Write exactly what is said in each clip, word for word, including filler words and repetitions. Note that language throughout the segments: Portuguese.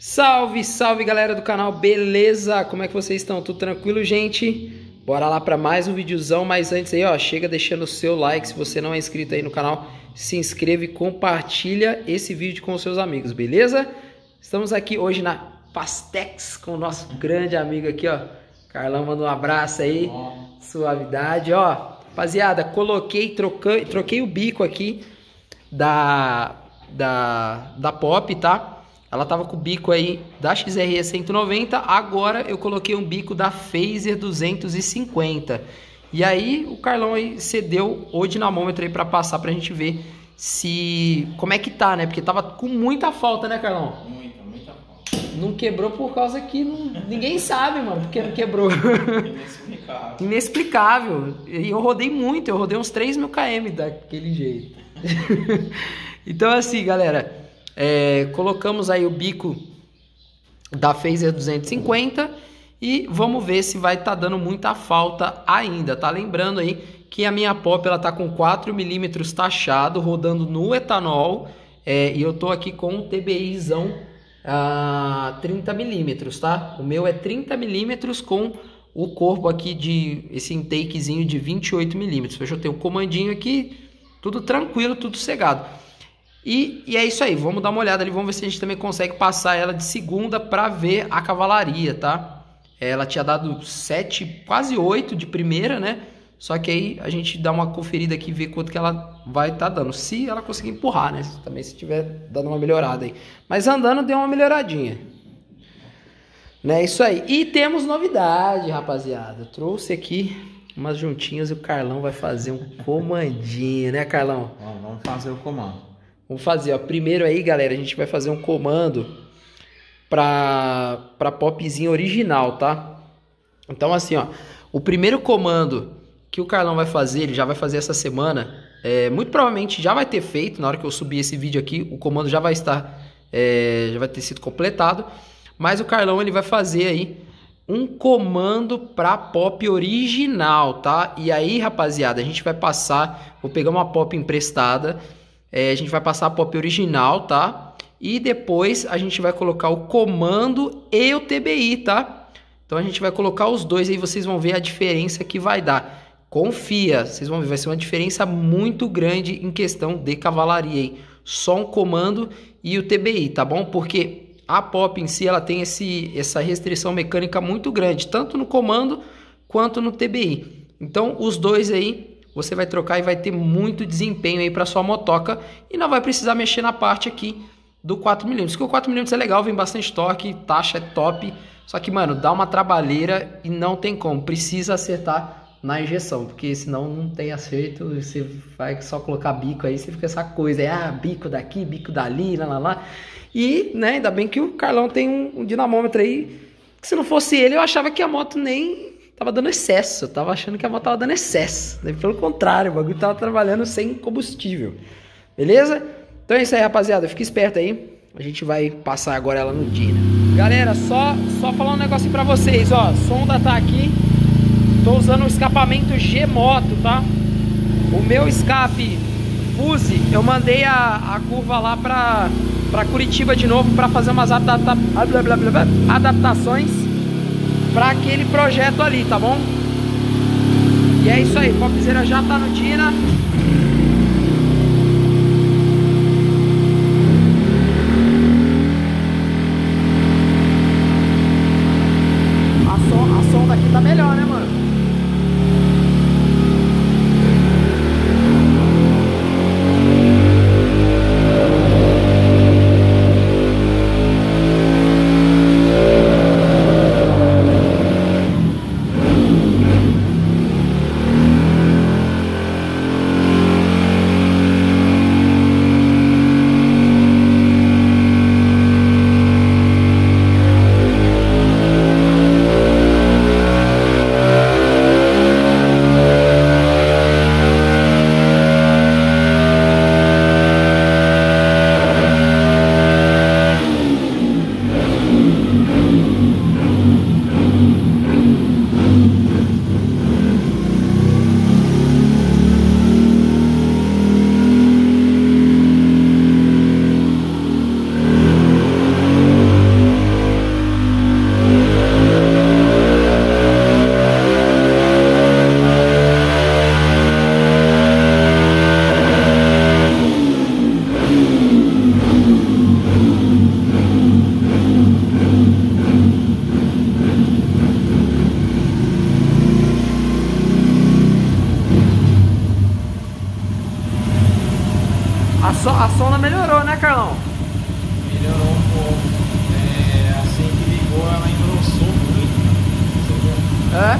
Salve, salve galera do canal, beleza? Como é que vocês estão? Tudo tranquilo, gente? Bora lá para mais um videozão, mas antes aí, ó, chega deixando o seu like, se você não é inscrito aí no canal, se inscreve e compartilha esse vídeo com os seus amigos, beleza? Estamos aqui hoje na Pastex com o nosso grande amigo aqui, ó, Carlão, manda um abraço aí, suavidade, ó. Rapaziada, coloquei, troquei, troquei o bico aqui da, da, da Pop, tá? Ela tava com o bico aí da X R E cento e noventa, agora eu coloquei um bico da Phaser duzentos e cinquenta. E aí o Carlão aí cedeu o dinamômetro aí pra passar pra gente ver se... como é que tá, né? Porque tava com muita falta, né, Carlão? Muita, muita falta. Não quebrou por causa que não... ninguém sabe, mano, porque não quebrou. Inexplicável. Inexplicável. E eu rodei muito, eu rodei uns três mil quilômetros daquele jeito. Então assim, galera... É, colocamos aí o bico da Phaser duzentos e cinquenta e vamos ver se vai estar tá dando muita falta ainda, tá? Lembrando aí que a minha Pop ela tá com quatro milímetros taxado, rodando no etanol, é, e eu tô aqui com um T B Izão a trinta milímetros, tá? O meu é trinta milímetros com o corpo aqui de esse intakezinho de vinte e oito milímetros. Eu tenho um comandinho aqui, tudo tranquilo, tudo cegado. E, e é isso aí, vamos dar uma olhada ali, vamos ver se a gente também consegue passar ela de segunda para ver a cavalaria, tá? Ela tinha dado sete, quase oito de primeira, né? Só que aí a gente dá uma conferida aqui e vê quanto que ela vai estar tá dando. Se ela conseguir empurrar, né? Também se tiver dando uma melhorada aí. Mas andando deu uma melhoradinha. Né? Isso aí. E temos novidade, rapaziada. Eu trouxe aqui umas juntinhas e o Carlão vai fazer um comandinho, né, Carlão? Vamos fazer o comando. Vamos fazer, ó. Primeiro aí, galera, a gente vai fazer um comando para para popzinho original, tá? Então, assim, ó, o primeiro comando que o Carlão vai fazer, ele já vai fazer essa semana, é, muito provavelmente já vai ter feito, na hora que eu subir esse vídeo aqui, o comando já vai estar, é, já vai ter sido completado, mas o Carlão, ele vai fazer aí um comando para pop original, tá? E aí, rapaziada, a gente vai passar, vou pegar uma pop emprestada, É, a gente vai passar a pop original, tá? E depois a gente vai colocar o comando e o T B I, tá? Então a gente vai colocar os dois aí, vocês vão ver a diferença que vai dar. Confia, vocês vão ver, vai ser uma diferença muito grande em questão de cavalaria aí. Só um comando e o T B I, tá bom? Porque a pop em si, ela tem esse, essa restrição mecânica muito grande, tanto no comando quanto no T B I. Então os dois aí... você vai trocar e vai ter muito desempenho aí para sua motoca e não vai precisar mexer na parte aqui do quatro milímetros. Porque o quatro milímetros é legal, vem bastante torque, taxa é top. Só que, mano, dá uma trabalheira e não tem como. Precisa acertar na injeção, porque senão não tem acerto. Você vai só colocar bico aí, você fica essa coisa aí, ah, bico daqui, bico dali, lá, lá, lá. E, né, ainda bem que o Carlão tem um, um dinamômetro aí, que se não fosse ele, eu achava que a moto nem... tava dando excesso, eu tava achando que a moto tava dando excesso. Pelo contrário, o bagulho tava trabalhando sem combustível. Beleza? Então é isso aí, rapaziada. Fica esperto aí. A gente vai passar agora ela no Dina. Galera, só, só falar um negocinho pra vocês, ó. Sonda tá aqui. Tô usando o escapamento G-Moto, tá? O meu escape Fuse, eu mandei a, a curva lá pra, pra Curitiba de novo pra fazer umas adapta, adaptações para aquele projeto ali, tá bom? E é isso aí, popzeira já tá no Dina. A som, a som daqui tá melhor, né, mano? a sonda melhorou, né, Carlão? Melhorou um pouco. É, assim que ligou, ela engrossou muito. Você viu? É?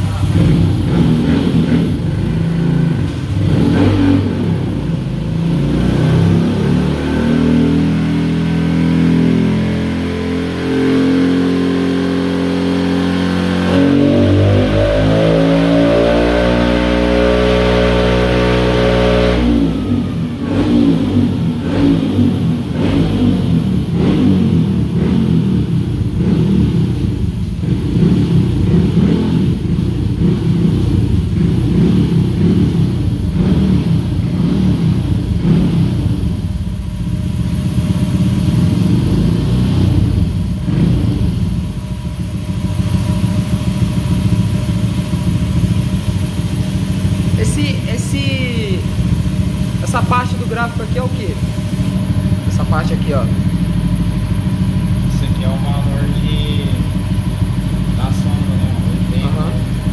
Esse, esse, essa parte do gráfico aqui é o que? Essa parte aqui, ó. Esse aqui é o valor de da sonda, né? oitenta. Aham.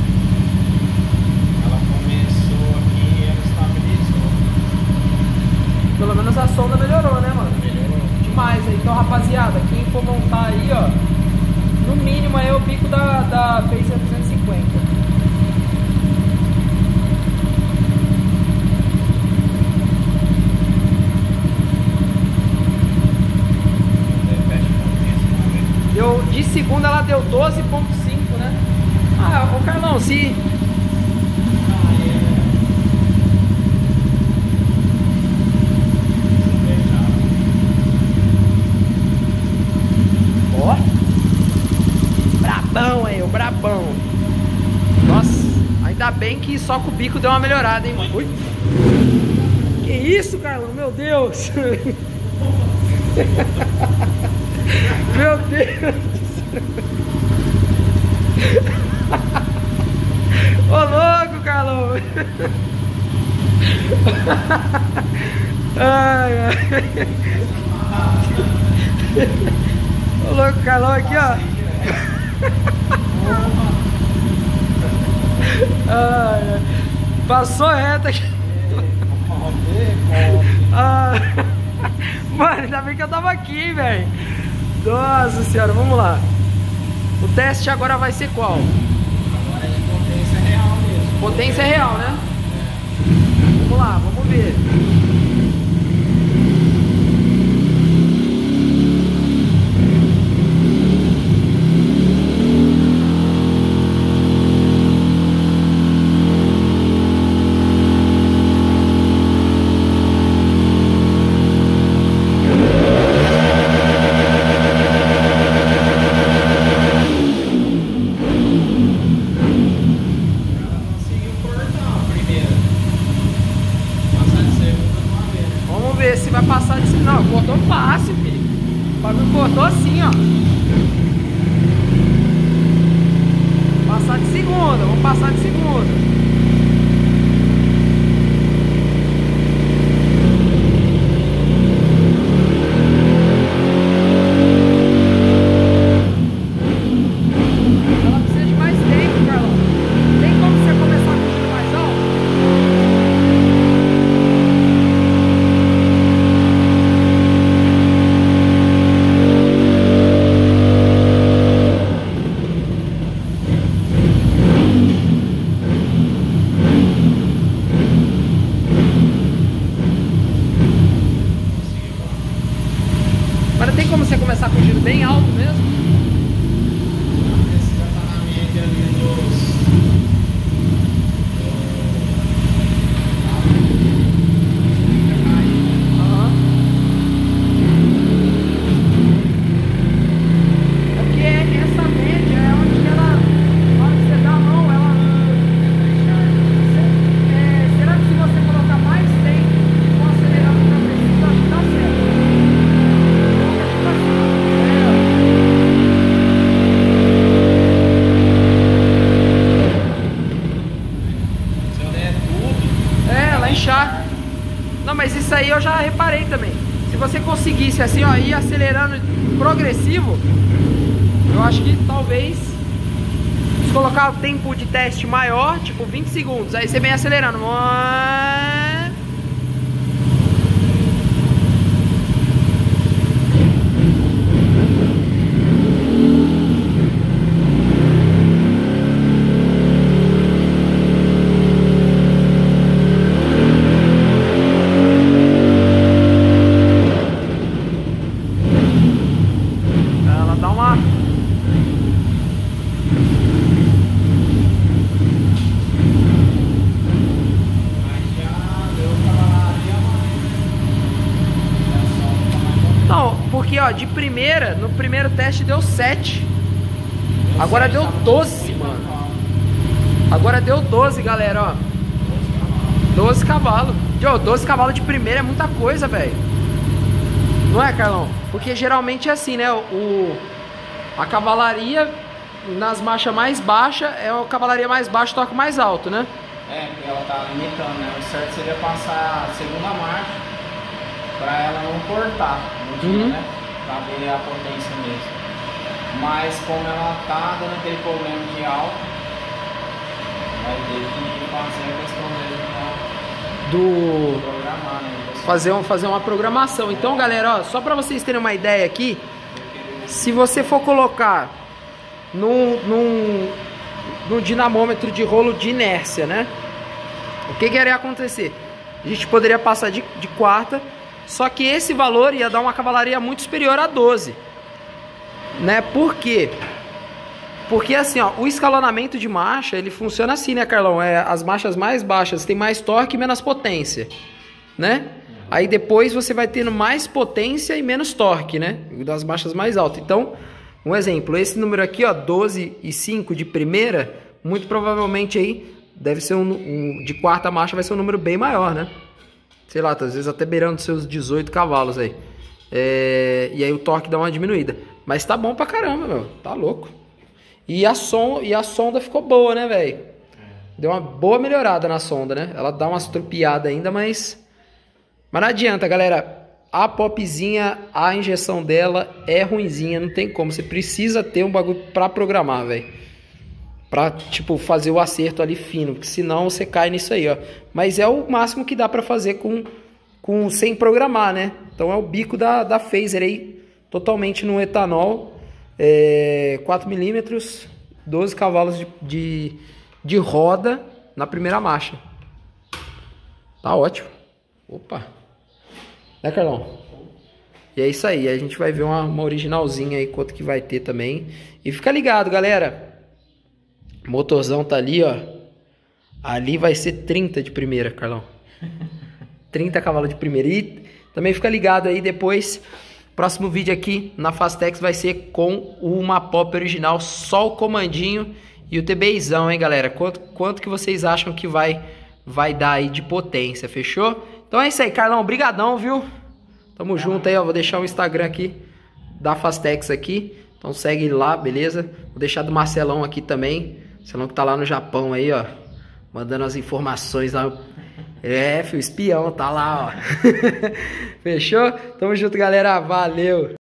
Ela começou aqui e ela estabilizou. Pelo menos a sonda melhorou, né, mano? Melhorou. Demais aí. Então, rapaziada, quem for montar aí, ó, no mínimo aí é o bico da, da Pacer duzentos e cinquenta. Deu, de segunda ela deu doze ponto cinco, né? Ah, ô Carlão, se... Ó. Brabão aí, o brabão. Nossa, ainda bem que só com o bico deu uma melhorada, hein? Ui. Que isso, Carlão? Meu Deus. Meu Deus. Ô louco, Carlão. Ai, ai. Ô louco, Carlão aqui, ó. Ai, ai. Passou reto aqui. Ah. Mano, ainda bem que eu tava aqui, velho. Nossa senhora, vamos lá. O teste agora vai ser qual? Agora é de potência real mesmo. Potência real, né? É. Vamos lá, vamos ver. Se vai passar de... Não, cortou fácil, filho. O bagulho cortou assim, ó. Passar de segunda, vamos passar de segunda. Ela precisa de mais tempo, Carlão. Tem como você começar com o giro mais alto? Mas tem como você começar com o giro bem alto mesmo? Precisa estar na média ali dos... Aham. É porque essa média é onde ela... Na hora que você dá a mão, ela... É, será que se você colocar mais tempo e for acelerando pra frente, acho que dá certo? Se eu der tudo... É, ela inchar. Não, mas isso aí eu já reparei também. Se você conseguisse assim, ó, ir acelerando progressivo, eu acho que talvez se colocar o tempo de teste maior, tipo vinte segundos, aí você vem acelerando. dar uma... Não, porque ó, de primeira, no primeiro teste deu sete. Agora deu doze, mano. Agora deu doze, galera, ó. doze cavalos. Jô, doze cavalos de primeira é muita coisa, velho. Não é, Carlão? Porque geralmente é assim, né? O, a cavalaria nas marchas mais baixas é a cavalaria mais baixa, toca mais alto, né? É, porque ela tá limitando, né? O certo seria passar a segunda marcha pra ela não cortar no dia, Uhum. né? Pra ver a potência mesmo. Mas como ela tá dando aquele problema de alto, vai ter que fazer a questão mesmo, né? Do... Programar, né? Fazer, um, fazer uma programação. Então, galera, ó, só pra vocês terem uma ideia aqui, se você for colocar num, num, num dinamômetro de rolo de inércia, né? O que que iria acontecer? A gente poderia passar de, de quarta, só que esse valor ia dar uma cavalaria muito superior a doze. Né? Por quê? Porque assim, ó, o escalonamento de marcha, ele funciona assim, né, Carlão? É, as marchas mais baixas tem mais torque e menos potência, né? Aí depois você vai tendo mais potência e menos torque, né? Das marchas mais altas. Então, um exemplo, esse número aqui, ó, doze e cinco de primeira, muito provavelmente aí deve ser um, um de quarta marcha, vai ser um número bem maior, né? Sei lá, às vezes até beirando seus dezoito cavalos aí. É, e aí o torque dá uma diminuída. Mas tá bom pra caramba, meu. Tá louco. E a, som, e a sonda ficou boa, né, velho? Deu uma boa melhorada na sonda, né? Ela dá umas tropiadas ainda, mas... Mas não adianta, galera. A popzinha, a injeção dela é ruinzinha. Não tem como. Você precisa ter um bagulho pra programar, velho. Pra, tipo, fazer o acerto ali fino. Porque senão você cai nisso aí, ó. Mas é o máximo que dá pra fazer com, com, sem programar, né? Então é o bico da, da Phaser aí. Totalmente no etanol. É, quatro milímetros. doze cavalos de, de, de roda na primeira marcha. Tá ótimo. Opa. Né, Carlão? E é isso aí. A gente vai ver uma, uma originalzinha aí. Quanto que vai ter também. E fica ligado, galera. O motorzão tá ali, ó. Ali vai ser trinta de primeira, Carlão. trinta cavalos de primeira. E também fica ligado aí depois. Próximo vídeo aqui na Fastex vai ser com uma pop original. Só o comandinho e o TBIzão, hein, galera? Quanto, quanto que vocês acham que vai, vai dar aí de potência, fechou? Então é isso aí, Carlão. Obrigadão, viu? Tamo junto aí, ó. Vou deixar o Instagram aqui da Fastex aqui. Então segue lá, beleza? Vou deixar do Marcelão aqui também. Marcelão que tá lá no Japão aí, ó. Mandando as informações lá. É, filho, espião, tá lá, ó. Fechou? Tamo junto, galera. Valeu!